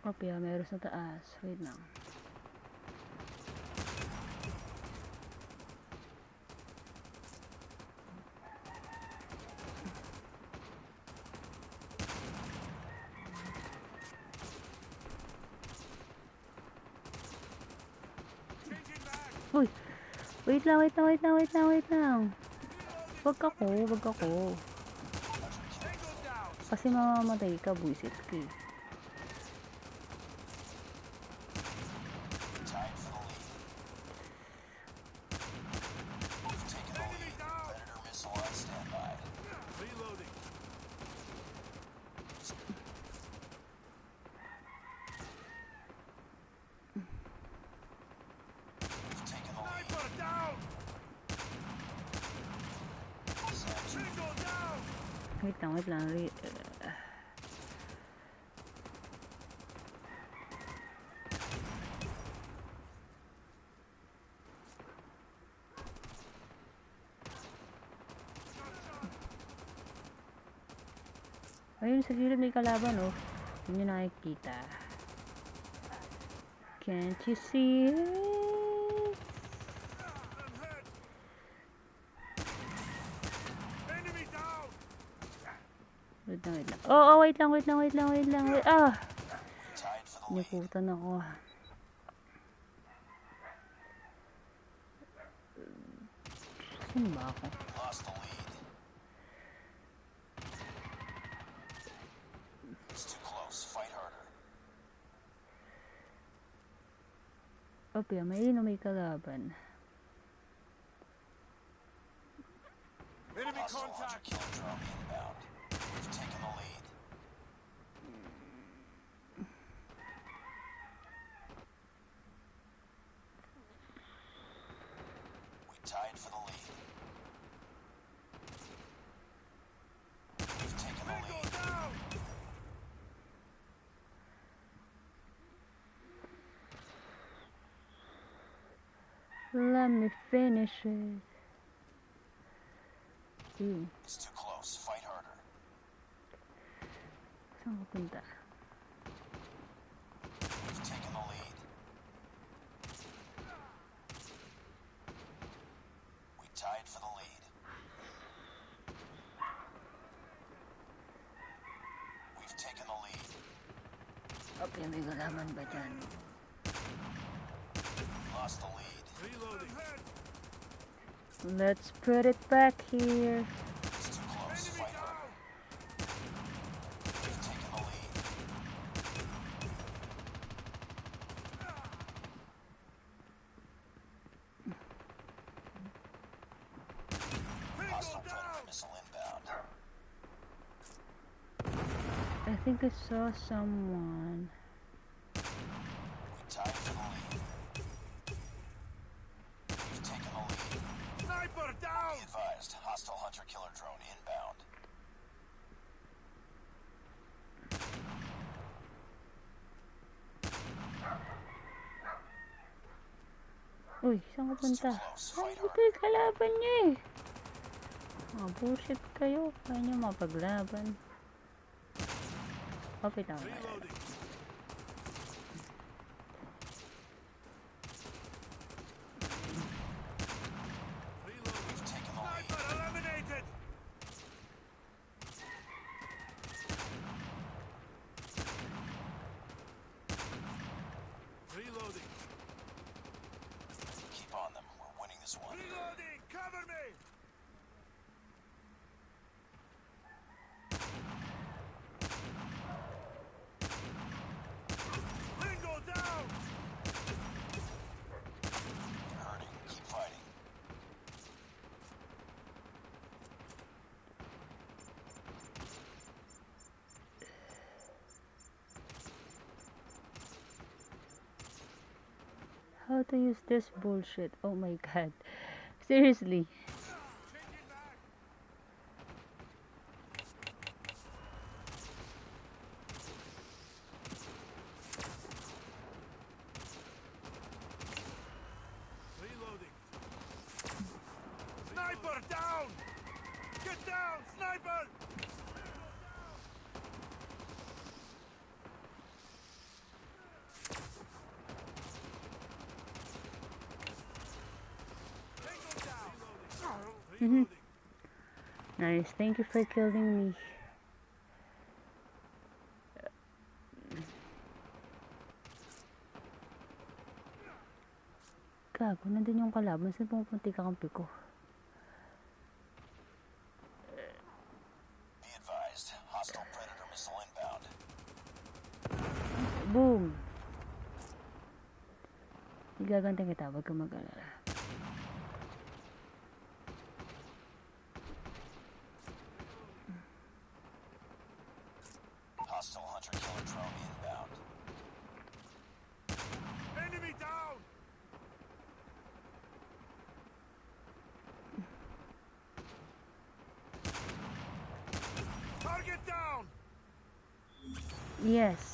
Kopya, meron sa taas. Wait lang. Uy! Wait lang. Wag ako. Kasi mamamatay ka, buisit ka eh. Wait lang. Ayun, sa gilid may kalaban, oh. Hindi nyo nakikita. Can't you see it? Wait lang. Oh, wait lang. Ah! Nikutan ako. Saan ba ako? Opya, may kalaban. Enemy contact! We've taken the lead. We tied for the lead. We've taken the lead. Let me finish it. It's too close. Fight harder. Saan ko punta? We've taken the lead. We tied for the lead. We've taken the lead. Okay, may kalaban ba dyan? Lost the lead. Reloading. Let's put it back here. It's too close. Fight harder. We've taken the lead. Hostile Predator missile inbound. I think I saw someone. We tied for the lead. We've taken the lead. Sniper down! Be advised, hostile hunter-killer drone inbound. Uy, saan ko punta? Fight Ito harder. yung kalaban niya eh. Bullshit kayo. Kaya nyo mapaglaban. Okay lang. Reloading. We've taken the lead. Sniper eliminated! Reloading. Keep on them. We're winning this one. Reloading! Cover me! Bingo down! You're hurting. Keep fighting. How to use this bullshit? Oh my god. Seriously. Changing back. Reloading. Sniper down! Get down, sniper! Nice. Thank you for killing me. Gago, nandun yung kalaban. Saan pumupunti kakampi ko? Be advised, hostile predator missile inbound. Boom! Igagantin kita. Huwag ka mag-alala. Hostile hunter-killer drone inbound. Enemy down! Target down! Yes.